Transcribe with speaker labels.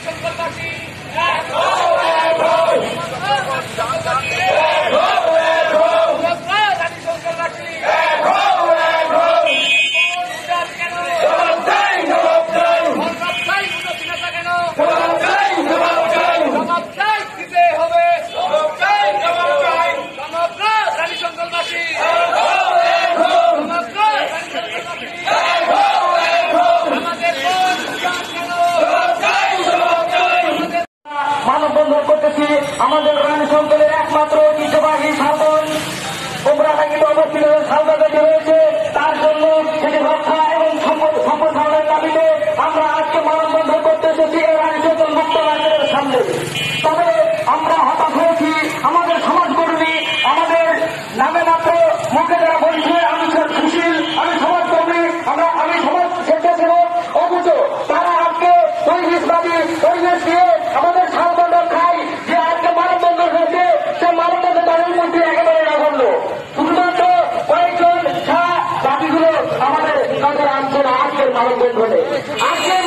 Speaker 1: মানববন্ধন করতেছি আমাদের রানী শঙ্করের একমাত্র ঐতিহ্যবাহী শাসন কোমরাডাঙ্গিতে অবস্থিত সালদাতে রয়েছে, তার জন্য সেটি রক্ষা এবং সম্প্রসারণের দাবিতে আমরা আজকে মানববন্ধন করতে এসেছি এই রানী শঙ্কর মুক্ত মার্কেটের সামনে। তবে আমরা হতাশ হয়েছি, আমাদের সমাজকর্মী আমাদের নামে মাত্র মুখে যারা বলছে আমি সুশীল, আমি সমাজকর্মী, আমি সমাজ স্বেচ্ছাসেবক অবুঝ, তারা আজকে পরিবেশবাদী পরিবেশ দিয়ে আমাদের সালবন্ধন খাই। যে আজকে মানববন্ধন হয়েছে সে মানববন্ধন তাদের মধ্যে একেবারে নগণ্য, শুধুমাত্র কয়েকজন দাবিগুলো আমাদের কাছে আনছে না আজকের মানববন্ধনে। আজকের